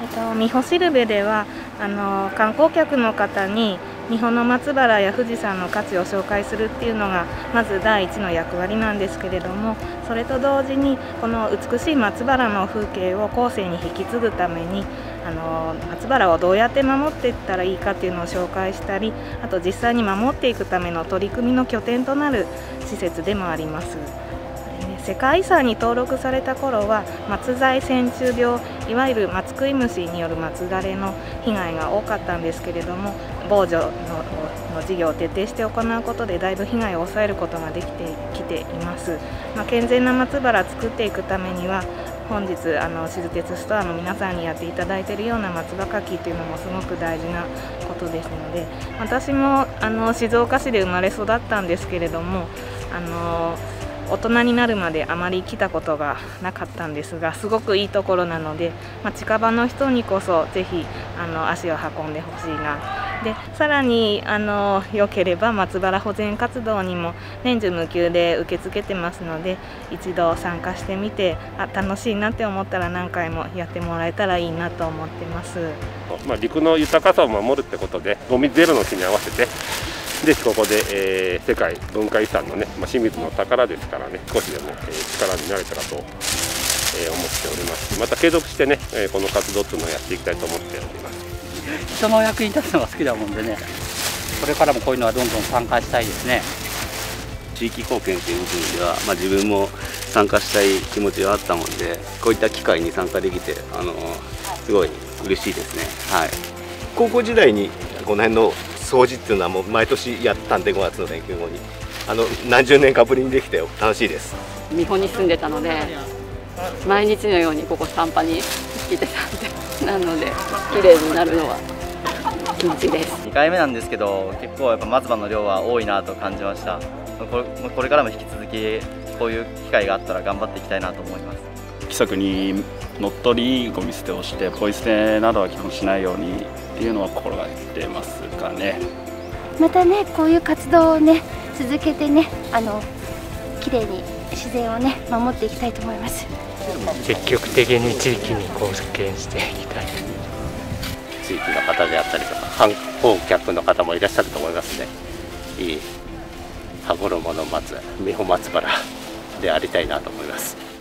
三保しるべでは観光客の方に日本の松原や富士山の価値を紹介するっていうのがまず第一の役割なんですけれども、それと同時にこの美しい松原の風景を後世に引き継ぐために松原をどうやって守っていったらいいかっていうのを紹介したり、あと実際に守っていくための取り組みの拠点となる施設でもあります。世界遺産に登録された頃は松材線虫病、いわゆる松食い虫による松枯れの被害が多かったんですけれども、防除の事業を徹底して行うことでだいぶ被害を抑えることができてきています。健全な松原を作っていくためには本日しず鉄ストアの皆さんにやっていただいているような松葉かきというのもすごく大事なことですので、私も静岡市で生まれ育ったんですけれども大人になるまであまり来たことがなかったんですが、すごくいいところなので、近場の人にこそぜひ足を運んでほしいな。でさらに良ければ松原保全活動にも年中無休で受け付けてますので、一度参加してみて楽しいなって思ったら何回もやってもらえたらいいなと思ってます。 陸の豊かさを守るってことで、ゴミゼロの日に合わせてぜひここで、世界文化遺産のね、清水の宝ですからね、少しでも、力になれたらと、思っておりますし、また継続してね、この活動っていうのをやっていきたいと思っております。 人の役に立つのが好きだもんでね、これからもこういうのはどんどん参加したいですね。 地域貢献という部分では、自分も参加したい気持ちがあったもんで、こういった機会に参加できて、すごい嬉しいですね。はい、 高校時代にこの辺の掃除っていうのはもう毎年やったんで、5月の連休後に何十年かぶりにできて楽しいです。 三保に住んでたので毎日のようにここ散歩に来てたんで、なので綺麗になるのは気持ちです。 2回目なんですけど、結構やっぱ松葉の量は多いなと感じました。これからも引き続きこういう機会があったら頑張っていきたいなと思います。 規則にのっとりゴミ捨てをして、ポイ捨てなどは基本しないようにっていうのは心がけてますかね。 またね、こういう活動をね続けてね、綺麗に自然をね守っていきたいと思います。 積極的に地域に貢献していきたい。 地域の方であったりとか観光客の方もいらっしゃると思いますね。いい羽衣の松、三保松原でありたいなと思います。